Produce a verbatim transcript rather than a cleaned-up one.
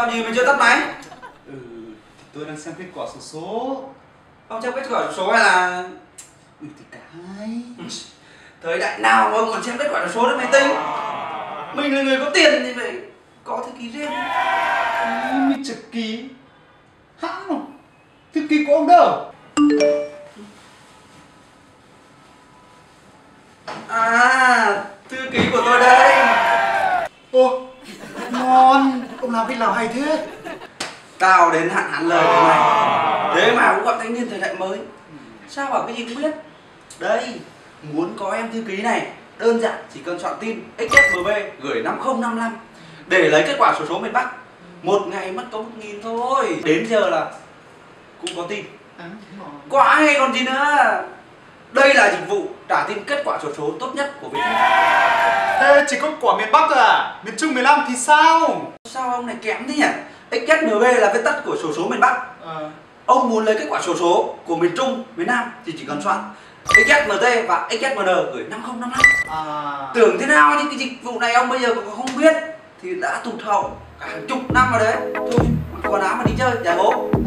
Còn gì mà chưa tắt máy? Ừ, thì tôi đang xem kết quả số số. Ông xem kết quả số số hay là... Ừ thì cả hai. Thời đại nào mà ông còn xem kết quả số trên máy tính? Mình là người có tiền thì phải có thư ký riêng. Mình chật ký. Hãng rồi. Thư ký của ông đâu? À, thư ký của tôi đây. Ô, ngon. Ông làm cách nào hay thế? Tao đến hạn hán lời thế này. Thế mà cũng gọi thanh niên thời đại mới. Sao bảo cái gì cũng biết. Đây, muốn có em thư ký này, đơn giản chỉ cần soạn tin ích ét em bê gửi năm không năm năm để lấy kết quả số số miền Bắc. Một ngày mất có một nghìn thôi. Đến giờ là cũng có tin. Quá hay còn gì nữa. Đây là dịch vụ trả tin kết quả số số tốt nhất của Viettel. Thế chỉ có quả miền Bắc thôi à? Miền Trung miền Nam thì sao? Sao ông này kém thế nhỉ? ích ét em bê là viết tắt của số số miền Bắc. À. Ông muốn lấy kết quả số số của miền Trung, miền Nam thì chỉ cần soạn ích ét em tê và ích ét em en gửi năm không năm năm. À. Tưởng thế nào những cái dịch vụ này ông bây giờ còn không biết thì đã tụt hậu cả chục năm rồi đấy. Thôi, mặc quần áo mà đi chơi, giả ngố.